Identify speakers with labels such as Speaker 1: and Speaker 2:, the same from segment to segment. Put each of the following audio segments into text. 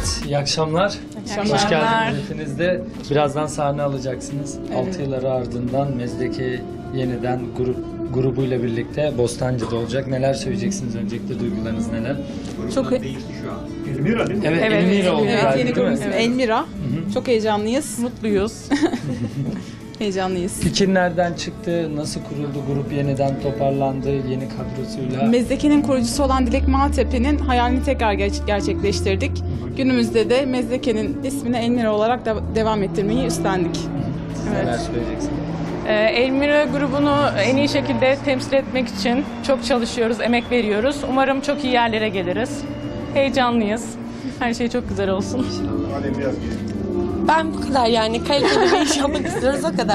Speaker 1: Evet, iyi akşamlar.
Speaker 2: akşamlar.
Speaker 1: Hoş geldiniz hepiniz de. Birazdan sahne alacaksınız.
Speaker 2: Evet.
Speaker 1: 6 yılları ardından Mezdeke yeniden grubuyla birlikte Bostancı'da olacak. Neler söyleyeceksiniz? Öncelikle duygularınız neler?
Speaker 2: Çok
Speaker 3: değişti şu an. Elmira değil mi?
Speaker 1: Evet,
Speaker 2: Evet,
Speaker 1: Elmira oldu
Speaker 2: evet,
Speaker 1: galiba,
Speaker 2: yeni
Speaker 1: değil mi?
Speaker 2: grubumuz Elmira. Çok heyecanlıyız.
Speaker 4: Mutluyuz.
Speaker 2: Heyecanlıyız.
Speaker 1: Fikir nereden çıktı? Nasıl kuruldu grup? Yeniden toparlandı yeni kadrosuyla.
Speaker 2: Mezdeke'nin kurucusu olan Dilek Maltepe'nin hayalini tekrar gerçekleştirdik. Günümüzde de Mezdeke'nin ismini Elmira olarak devam ettirmeyi üstlendik.
Speaker 1: Neler söyleyeceksiniz?
Speaker 4: Elmira grubunu en iyi şekilde temsil etmek için çok çalışıyoruz, emek veriyoruz. Umarım çok iyi yerlere geliriz. Heyecanlıyız. Her şey çok güzel olsun.
Speaker 3: Adem biraz gelin.
Speaker 5: Ben bu kadar yani kaliteli bir iş yapmak istiyoruz o kadar.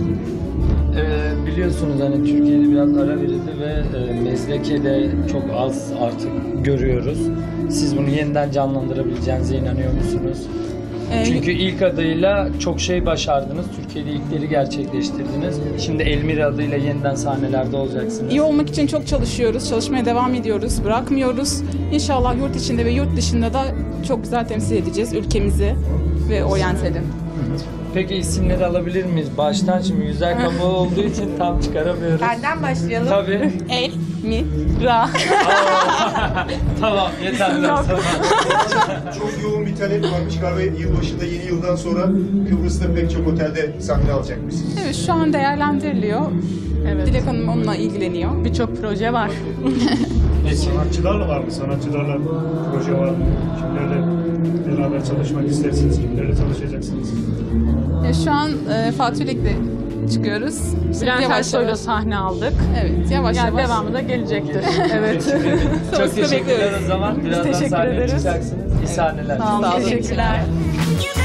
Speaker 1: Biliyorsunuz hani Türkiye'de biraz ara verildi ve Mezdeke'de çok az artık görüyoruz. Siz bunu yeniden canlandırabileceğinize inanıyor musunuz? Çünkü ilk adıyla çok şey başardınız. Türkiye'de ilkleri gerçekleştirdiniz. Şimdi Elmira adıyla yeniden sahnelerde olacaksınız.
Speaker 2: İyi olmak için çok çalışıyoruz. Çalışmaya devam ediyoruz. Bırakmıyoruz. İnşallah yurt içinde ve yurt dışında da çok güzel temsil edeceğiz ülkemizi ve oryantali.
Speaker 1: Peki isimleri alabilir miyiz? Baştan şimdi güzel kapalı olduğu için tam çıkaramıyoruz.
Speaker 5: Benden başlayalım.
Speaker 1: Tabii.
Speaker 2: Elmira.
Speaker 1: Tamam yeterli.
Speaker 3: Çok yoğun bir talep varmış galiba yılbaşında yeni yıldan sonra Kıbrıs'ta pek çok otelde sahne alacakmışsınız.
Speaker 2: Evet, şu an değerlendiriliyor.
Speaker 4: Evet.
Speaker 2: Dilek Hanım onunla ilgileniyor.
Speaker 4: Birçok proje var.
Speaker 6: Sanatçılarla var mı? Sanatçılarla proje var mı? Kimlerle beraber çalışmak istersiniz? Kimlerle çalışacaksınız?
Speaker 2: Şu an Fatih Ülek'le çıkıyoruz.
Speaker 4: Bülent
Speaker 2: Yavaş
Speaker 4: Ersoy'la
Speaker 2: yavaş.
Speaker 4: sahne aldık.
Speaker 2: Evet, yavaş
Speaker 4: Yani
Speaker 2: yavaş.
Speaker 4: devamı da gelecektir. Evet.
Speaker 1: Çok teşekkürler o zaman. Birazdan
Speaker 4: teşekkür
Speaker 1: sahneye
Speaker 4: ederiz.
Speaker 1: çıkacaksınız. İyi sahneler.
Speaker 4: Sağ olun.
Speaker 2: Teşekkürler.
Speaker 4: Teşekkürler.
Speaker 7: You